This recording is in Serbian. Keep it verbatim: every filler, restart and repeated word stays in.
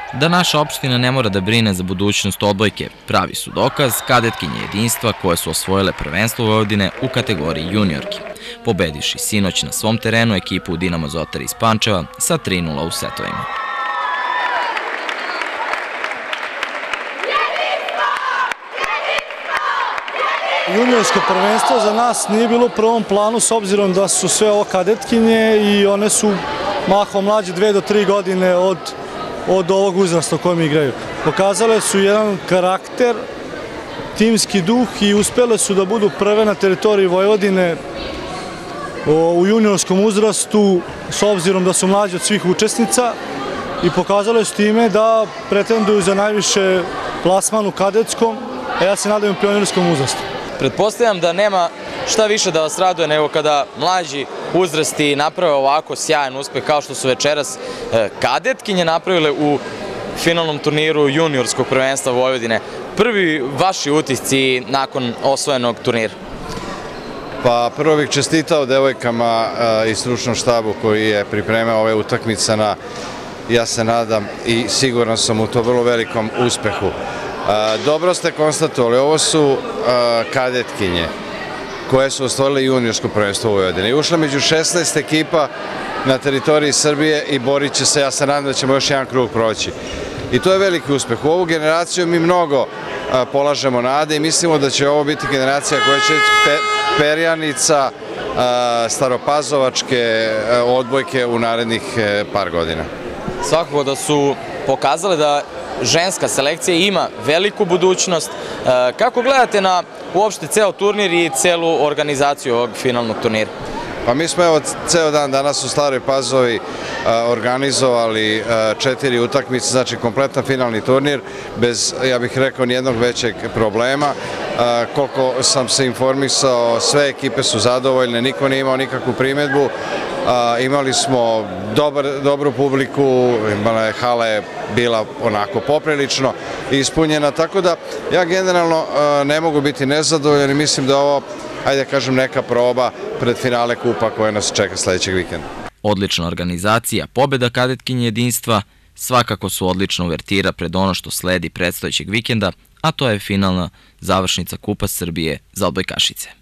Da naša opština ne mora da brine za budućnost odbojke, pravi su dokaz kadetkinje jedinstva koje su osvojile prvenstvo Vojvodine u kategoriji juniorki, pobediši sinoć na svom terenu ekipu Dinamo Zotar iz Pančeva sa tri nula u setovima. Juniorsko prvenstvo za nas nije bilo u prvom planu s obzirom da su sve ovo kadetkinje i one su mahom mlađe dve do tri godine od, od ovog uzrasta u kojem igraju. Pokazale su jedan karakter, timski duh i uspele su da budu prve na teritoriji Vojvodine u juniorskom uzrastu s obzirom da su mlađe od svih učesnica i pokazale su time da pretenduju za najviše plasman u kadetskom, a ja se nadam u pionirskom uzrastu. Pretpostavljam da nema šta više da vas raduje nego kada mlađi uzrasti naprave ovako sjajan uspeh kao što su večeras kadetkinje napravile u finalnom turniru juniorskog prvenstva Vojvodine. Prvi vaši utisci nakon osvojenog turnira? Pa prvo bih čestitao devojkama i stručnom štabu koji je pripremao ove utakmice na, ja se nadam i siguran sam u to vrlo velikom uspehu. Dobro ste konstatovali, ovo su kadetkinje koje su ostvarile juniorsko prvenstvo u Vojvodini i ušle među šesnaest ekipa na teritoriji Srbije i borit će se, ja se nadam da ćemo još jedan krug proći. I to je veliki uspeh. U ovu generaciju mi mnogo polažemo nade i mislimo da će ovo biti generacija koja će biti perjanica staropazovačke odbojke u narednih par godina. Svakako da su pokazale da ženska selekcija ima veliku budućnost. Kako gledate na uopšte ceo turnir i celu organizaciju ovog finalnog turnira? Pa mi smo evo ceo dan danas u Staroj Pazovi organizovali četiri utakmice, znači kompletan finalni turnir bez, ja bih rekao, nijednog većeg problema. Koliko sam se informisao, sve ekipe su zadovoljne, niko nije imao nikakvu primedbu. Imali smo dobru publiku, hala je bila onako poprilično ispunjena, tako da ja generalno ne mogu biti nezadovoljan i mislim da ovo, ajde kažem, neka proba pred finale kupa koja nas čeka sledećeg vikenda. Odlična organizacija, pobeda kadetkinje jedinstva, svakako su odlična uvertira pred ono što sledi predstojećeg vikenda, a to je finalna završnica Kupa Srbije za odbojkašice.